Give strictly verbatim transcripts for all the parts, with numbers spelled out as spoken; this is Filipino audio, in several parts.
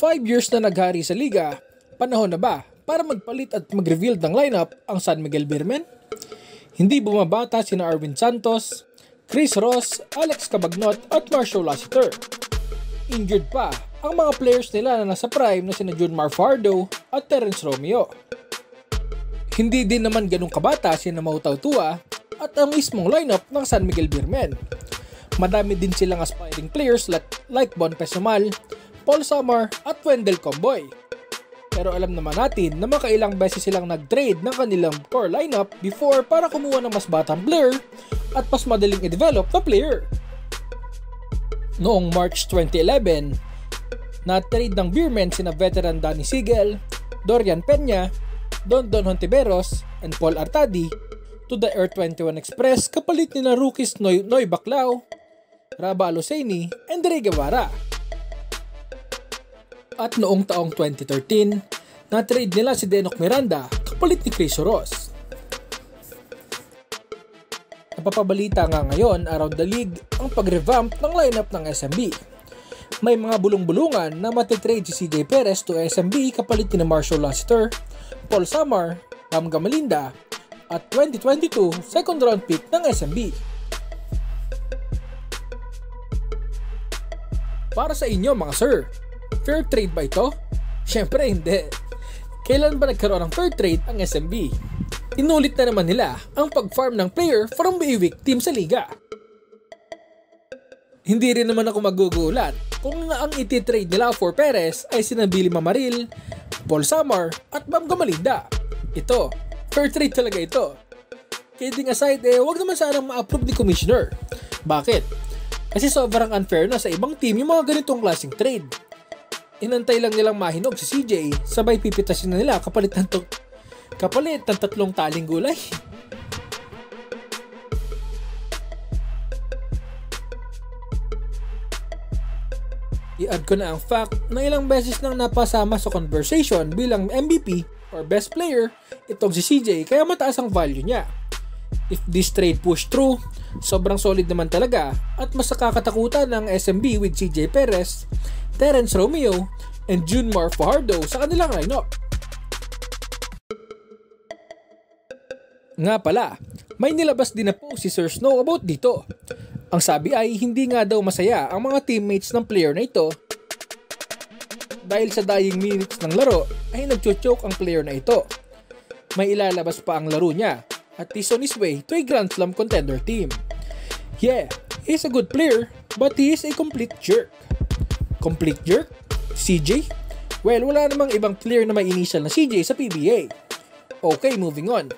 five years na naghari sa liga, panahon na ba para magpalit at mag-reveal ng lineup ang San Miguel Beermen? Hindi bumabata sina Arwin Santos, Chris Ross, Alex Cabagnot at Marcio Lassiter. Injured pa ang mga players nila na nasa prime na sina Zamar at Terence Romeo. Hindi din naman ganun kabata sina Mautaw Tua at ang mismong lineup ng San Miguel Beermen. Madami din silang aspiring players like, like Bon Pesumal, Paul Zamar at Wendell Comboy. Pero alam naman natin na makailang beses silang nag-trade ng kanilang core lineup before para kumuha ng mas batang player at mas madaling i-develop na player. Noong March twenty eleven, na-trade ng Beermen sina veteran Danny Sigel, Dorian Peña, Don Don Hontiveros, and Paul Artadi to the Air twenty-one Express kapalit ni na rookies Noy, Noy Baclao, Raba Alusaini, and Dre Guevara. At noong taong twenty thirteen, na-trade nila si Denok Miranda kapalit ni Chris Ross. Napapabalita nga ngayon around the league ang pag-revamp ng lineup ng S M B. May mga bulong-bulungan na matitrade si C J Perez to S M B kapalit ni Marcio Lassiter, Paul Zamar, Gamalinda at twenty twenty-two second round pick ng S M B. Para sa inyo mga sir, fair trade ba ito? Syempre hindi. Kailan ba nagkaroon ng fair trade ang S M B? Inulit na naman nila ang pag-farm ng player from a weak team sa liga. Hindi rin naman ako magugulat kung ang iti-trade nila for Perez ay sina Billy Mamaril, Paul Zamar at Bam Gamalinda. Ito, fair trade talaga ito. Kidding aside, eh wag naman sanang ma-approve ni Commissioner. Bakit? Kasi sobrang unfair na sa ibang team yung mga ganitong klaseng trade. Inantay lang nilang mahinog si C J, sabay pipitasin na nila kapalit ng, kapalit ng tatlong taling gulay. I-add ko na ang fact na ilang beses nang napasama sa conversation bilang M V P or best player itong si C J kaya mataas ang value niya. If this trade push through, sobrang solid naman talaga at mas nakakatakutan ng S M B with C J Perez, Terence Romeo, and Junmar Fajardo sa kanilang lineup. Nga pala, may nilabas din na post si Sir Snow about dito. Ang sabi ay hindi nga daw masaya ang mga teammates ng player na ito dahil sa dying minutes ng laro ay nagchochoke ang player na ito. May ilalabas pa ang laro niya at he's on his way to a Grand Slam contender team. Yeah, he's a good player but he is a complete jerk. Complete jerk? C J? Well, wala namang ibang player na may initial na C J sa P B A. Okay, moving on.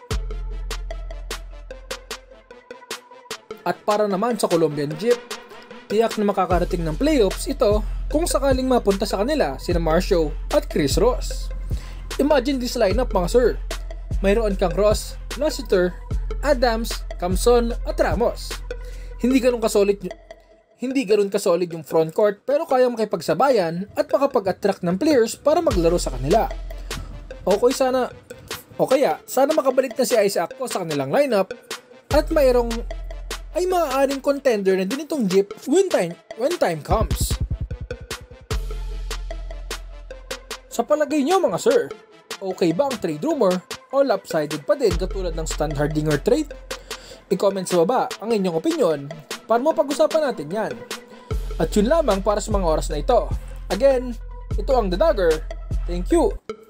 At para naman sa Colombian Jeep, tiyak na makakarating ng playoffs ito kung sakaling mapunta sa kanila sina Marcio at Chris Ross. Imagine this lineup mga sir. Mayroon kang Ross, Lassiter, Adams, Camson at Ramos. Hindi ganun kasolid hindi ganun kasolid yung front court pero kaya makipagsabayan at makapag-attract ng players para maglaro sa kanila. Okay sana o kaya sana makabalik na si Isaac ko sa kanilang lineup at mayroong ay maaaring contender na din itong Jeep when time, when time comes. Sa palagay nyo mga sir, okay ba ang trade rumor o lopsided pa din katulad ng Stan Hardinger trade? I-comment sa baba ang inyong opinion para mapag-usapan natin yan. At yun lamang para sa mga oras na ito. Again, ito ang The Dagger. Thank you!